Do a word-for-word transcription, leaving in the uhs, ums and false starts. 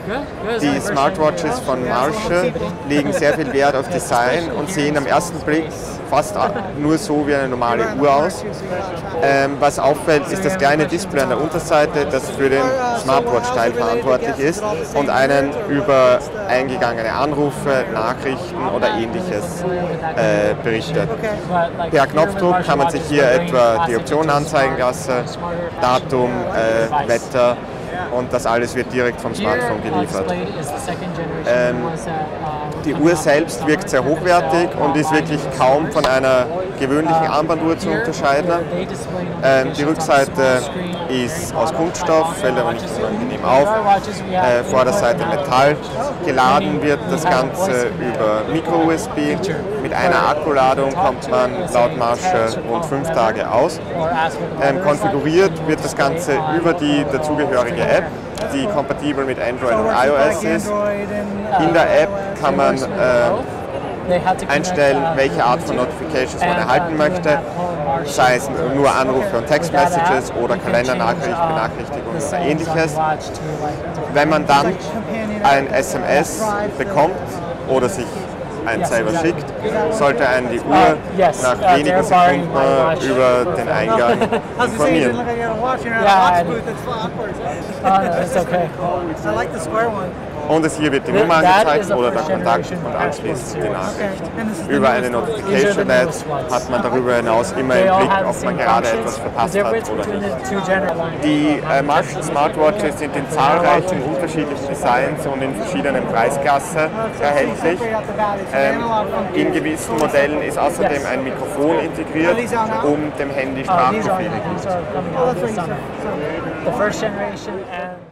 Die Smartwatches von Marshall legen sehr viel Wert auf Design und sehen am ersten Blick fast nur so wie eine normale Uhr aus. Ähm, was auffällt, ist das kleine Display an der Unterseite, das für den Smartwatch-Teil verantwortlich ist und einen über eingegangene Anrufe, Nachrichten oder ähnliches äh, berichtet. Per Knopfdruck kann man sich hier etwa die Optionen anzeigen lassen, Datum, äh, Wetter, und das alles wird direkt vom Smartphone geliefert. Ähm, die Uhr selbst wirkt sehr hochwertig und ist wirklich kaum von einer gewöhnlichen Armbanduhr zu unterscheiden. Ähm, die Rückseite ist aus Kunststoff, fällt aber nicht unangenehm auf. Äh, Vorderseite Metall. Geladen wird das Ganze über Micro-U S B. Mit einer Akkuladung kommt man laut Marshall rund fünf Tage aus. Ähm, konfiguriert wird das Ganze über die dazugehörige App, die kompatibel mit Android und iOS ist. In der App kann man äh, einstellen, welche Art von Notifications man erhalten möchte, sei es nur Anrufe und Textmessages oder Kalendernachrichten, Benachrichtigungen oder ähnliches. Wenn man dann ein S M S bekommt oder sich einen selber schickt, sollte einen die Uhr nach wenigen Sekunden über den Eingang informieren. Und es hier wird die Nummer angezeigt oder der Kontakt und anschließend die Nachricht. Über eine Notification Ad hat man darüber hinaus immer im Blick, ob man gerade etwas verpasst hat oder nicht. Die äh, Marshall Smartwatches sind in zahlreichen unterschiedlichen Designs und in verschiedenen Preisklassen erhältlich. Ähm, in gewissen Modellen ist außerdem ein Mikrofon integriert, um dem Handy Sprachbefehle zu geben.